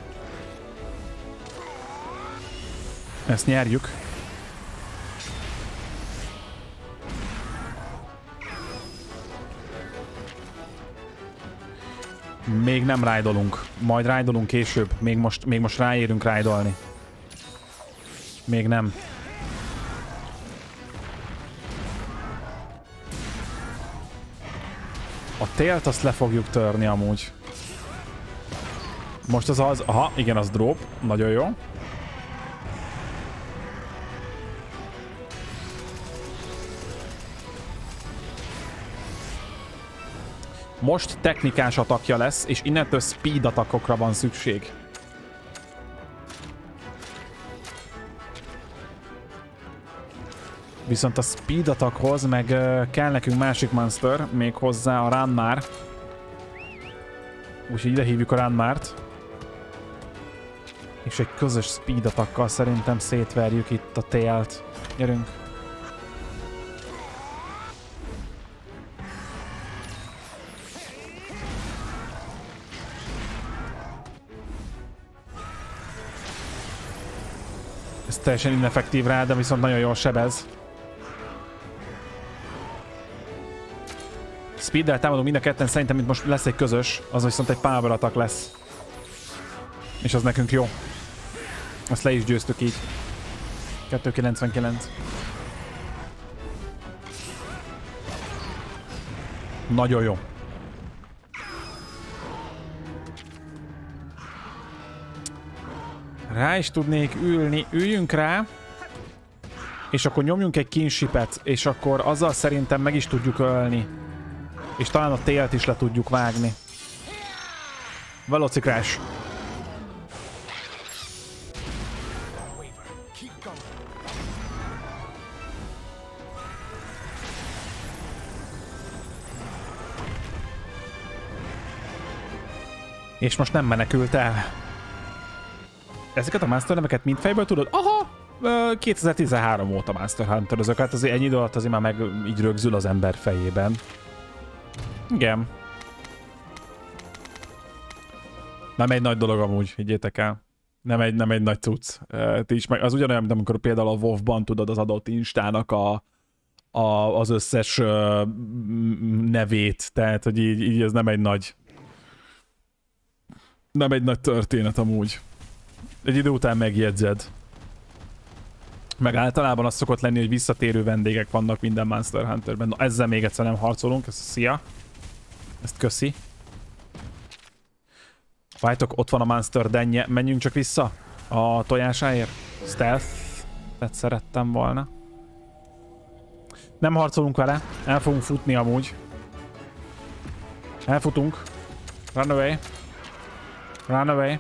Ezt nyerjük. Még nem rájdolunk. Majd rájdolunk később. Még most ráérünk rájdolni. Még nem. A télt azt le fogjuk törni amúgy. Most az... Aha, igen, az drop. Nagyon jó. Most technikás atakja lesz, és innentől speed atakokra van szükség. Viszont a speed atakhoz meg kell nekünk másik monster, még hozzá a Ranmar. Úgyhogy ide hívjuk a Ranmart. És egy közös speed atakkal szerintem szétverjük itt a télt. Gyerünk! Ez teljesen ineffektív rá, de viszont nagyon jól sebez. Speeddel támadunk mind a ketten, szerintem itt most lesz egy közös, az viszont egy power attack lesz. És az nekünk jó. Azt le is győztük így. 299. Nagyon jó. Rá is tudnék ülni, üljünk rá. És akkor nyomjunk egy kinshipet, és akkor azzal szerintem meg is tudjuk ölni. És talán a télt is le tudjuk vágni. Velocicrash. És most nem menekült el. Ezeket a Master neveket mind fejből tudod? Aha! 2013 óta Monster Hunter özök, azért ennyi idő alatt azért már meg így rögzül az ember fejében. Igen. Nem egy nagy dolog amúgy, higgyétek el. Nem egy nagy cucc. Az ugyanolyan, mint amikor például a WoW-ban tudod az adott instának az összes nevét. Tehát, hogy így ez nem egy nagy történet amúgy. Egy idő után megjegyzed. Meg általában az szokott lenni, hogy visszatérő vendégek vannak minden Monster Hunterben. Na, ezzel még egyszer nem harcolunk. Szia! Ezt köszi. Várjátok, ott van a Monster Denje. Menjünk csak vissza a tojásáért. Stealth. Tehát szerettem volna. Nem harcolunk vele. El fogunk futni amúgy. Elfutunk. Run away. Run away.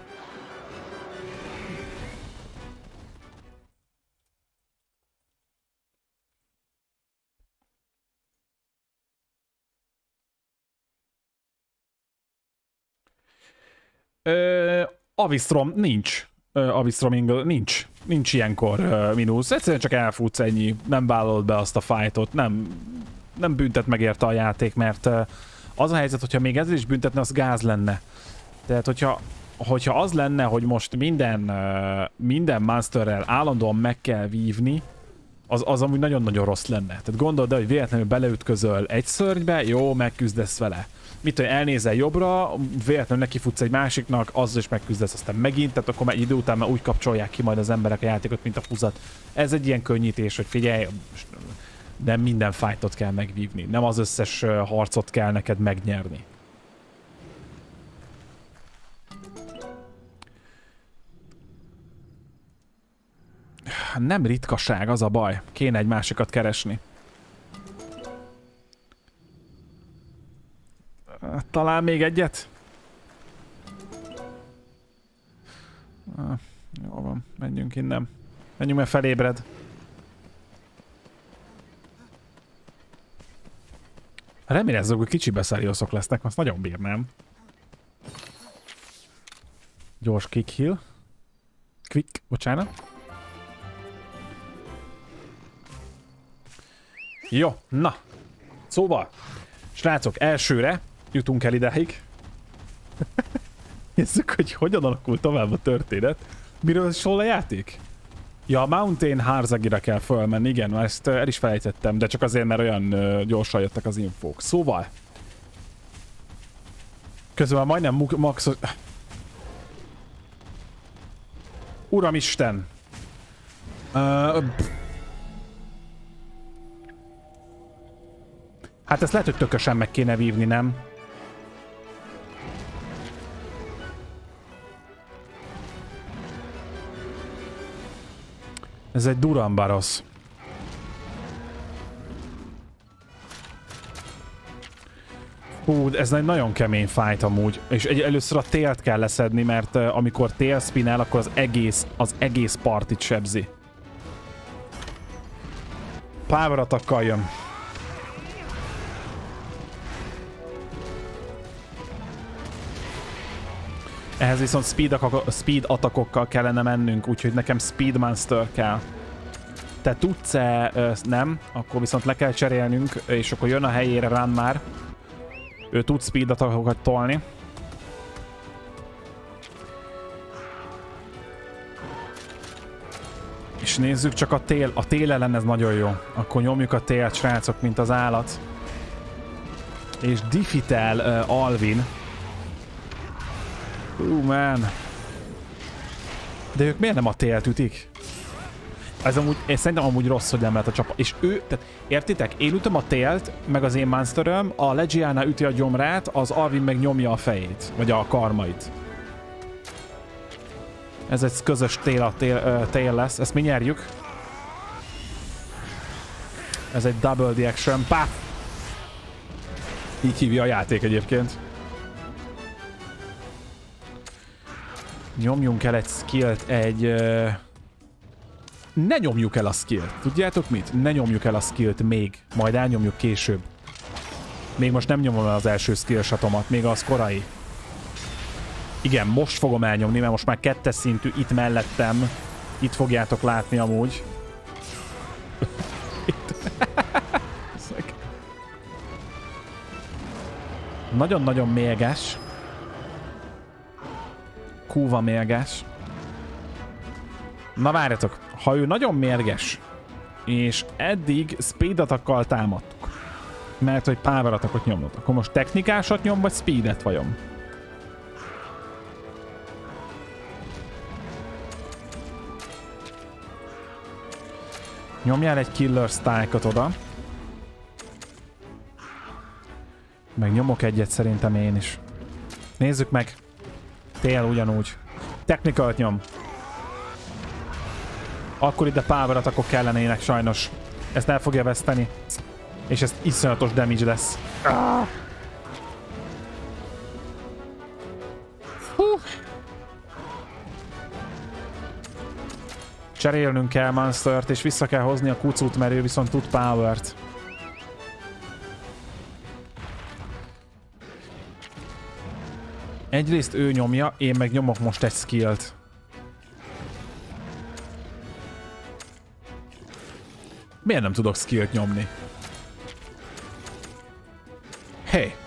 Avistrom nincs. Avistroming nincs. Nincs ilyenkor mínusz. Egyszerűen csak elfutsz, ennyi. Nem vállalod be azt a fightot. Nem büntet meg érte a játék, mert az a helyzet, hogyha még ezzel is büntetne, az gáz lenne. Tehát, hogyha az lenne, hogy most minden monsterrel állandóan meg kell vívni, az amúgy nagyon-nagyon rossz lenne. Tehát gondold el, hogy véletlenül beleütközöl egy szörnybe, jó, megküzdesz vele. Mit tudom, elnézel jobbra, véletlenül nekifutsz egy másiknak, azzal is megküzdesz, aztán megint, tehát akkor már idő után már úgy kapcsolják ki majd az emberek a játékot, mint a fuzat. Ez egy ilyen könnyítés, hogy figyelj, nem minden fightot kell megvívni, nem az összes harcot kell neked megnyerni. Nem ritkaság, az a baj. Kéne egy másikat keresni. Talán még egyet? Jó van, menjünk innen. Menjünk, mert felébred. Remélem, ezek a kicsi beszárioszok lesznek, azt nagyon bírnám. Gyors quick heal. Quick, bocsánat. Jó, na. Szóval, srácok, elsőre jutunk el ideig. Nézzük, hogy hogyan alakul tovább a történet. Miről szól a játék? Ja, a Mountain Harzagira kell fölmenni, igen, ezt el is felejtettem, de csak azért, mert olyan gyorsan jöttek az infók. Szóval, közben majdnem max... Uramisten! Hát ezt lehet, hogy tökösen meg kéne vívni, nem? Ez egy Durambaros. Hú, ez egy nagyon kemény fight amúgy. És először a télt kell leszedni, mert amikor tail spinel, akkor az egész partit sebzi. Power attackkal jön. Ehhez viszont speed attackokkal kellene mennünk, úgyhogy nekem Speed Monster kell. Te tudsz-e? Nem, akkor viszont le kell cserélnünk, és akkor jön a helyére Run már. Ő tud speed attackokat tolni. És nézzük csak a tél. A tél ellen ez nagyon jó. Akkor nyomjuk a télt, srácok, mint az állat. És Diffitel Alvin. Man. De ők miért nem a télt ütik? Ez amúgy, én szerintem amúgy rossz, hogy nem lehet a csapat. És ő, tehát értitek? Én ütöm a télt, meg az én monsteröm, a Legiana üti a gyomrát, az Alvin meg nyomja a fejét, vagy a karmait. Ez egy közös tél lesz, ezt mi nyerjük. Ez egy double the action, pá! Így hívja a játék egyébként. Nyomjunk el egy skillt, ne nyomjuk el a skillt. Tudjátok mit? Ne nyomjuk el a skillt még. Majd elnyomjuk később. Még most nem nyomom el az első skill shotomat, még az korai. Igen, most fogom elnyomni, mert most már 2-es szintű itt mellettem. Itt fogjátok látni amúgy. Nagyon-nagyon mérges. Kúva mérges. Na várjatok, ha ő nagyon mérges, és eddig speed attackkal támadtuk, mert hogy power attackot nyomott, akkor most technikásat nyom, vagy speedet vajon? Nyomjál egy killer strike-ot oda. Meg nyomok egyet szerintem én is. Nézzük meg. Tél ugyanúgy. Technikalt nyom. Akkor ide power attackok kellenének sajnos. Ezt el fogja veszteni. És ez iszonyatos damage lesz. Cserélnünk kell Monstert, és vissza kell hozni a kucut, mert ő viszont tud powert. Egyrészt ő nyomja, én meg nyomok most egy skillt. Miért nem tudok skillt nyomni? Hey!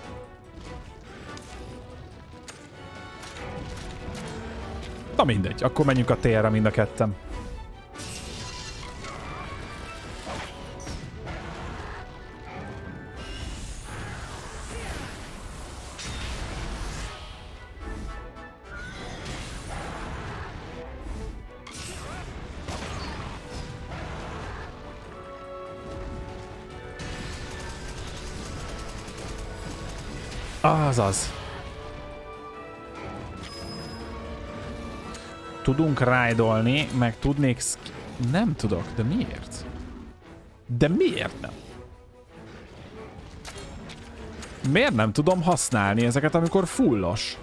Na mindegy, akkor menjünk a térre mind a ketten. Azaz. Tudunk rájdolni, meg tudnék... Nem tudok, de miért? De miért nem? Miért nem tudom használni ezeket, amikor fullos?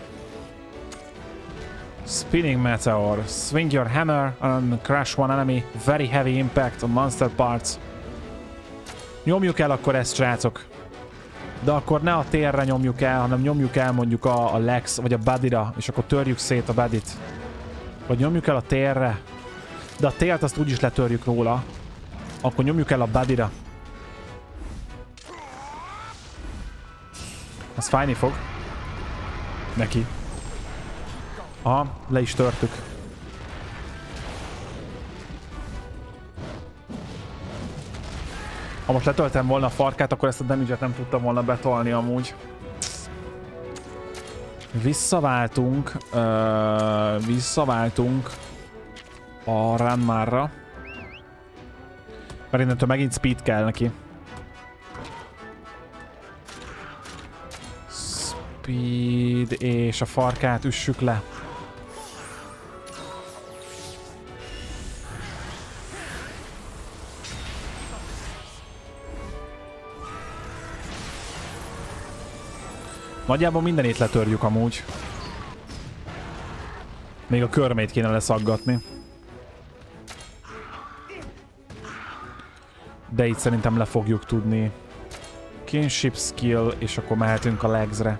Spinning Meteor. Swing your hammer and crash one enemy. Very heavy impact on monster parts. Nyomjuk el akkor ezt, srácok. De akkor ne a térre nyomjuk el, hanem nyomjuk el mondjuk a Lex vagy a Buddy-ra, és akkor törjük szét a Buddy-t. Vagy nyomjuk el a térre. De a télt azt úgyis letörjük róla. Akkor nyomjuk el a Buddy-ra. Az fájni fog. Neki. Aha, le is törtük. Ha most letöltem volna a farkát, akkor ezt a damage-et nem tudtam volna betolni amúgy. Visszaváltunk a Ranmarra. Mert innentől megint speed kell neki. Speed, és a farkát üssük le. Nagyjából mindenét letörjük amúgy. Még a körmét kéne leszaggatni. De itt szerintem le fogjuk tudni. Kinship skill, és akkor mehetünk a legsre.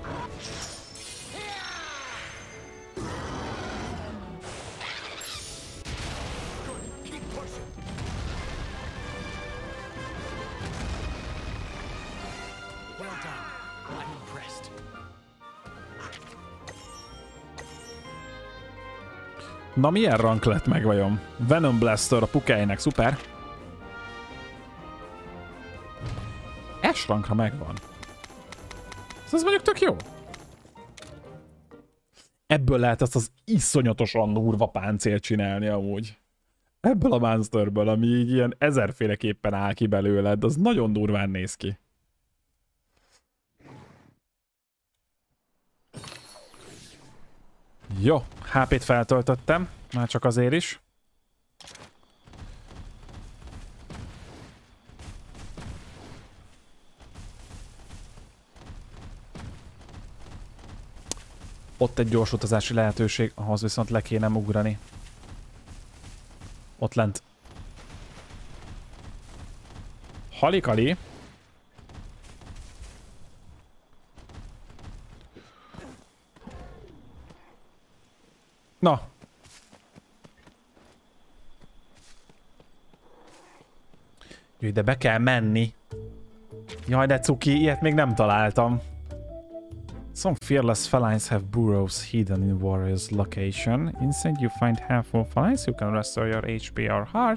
Na milyen rank lett meg vajon? Venom Blaster a pukáinek, szuper. S rankra megvan. Ez mondjuk tök jó. Ebből lehet azt az iszonyatosan durva páncélt csinálni amúgy. Ebből a monsterből, ami így ilyen ezerféleképpen áll ki belőled, az nagyon durván néz ki. Jó, HP-t feltöltöttem, már csak azért is. Ott egy gyors utazási lehetőség, ahhoz viszont le kéne ugrani. Ott lent. Halikali. Na. Jöjj, de be kell menni. Jaj, de cuki, ilyet még nem találtam. Some fearless felines have burrows hidden in warrior's location. Inside you find handful of felines, you can restore your HP or heart.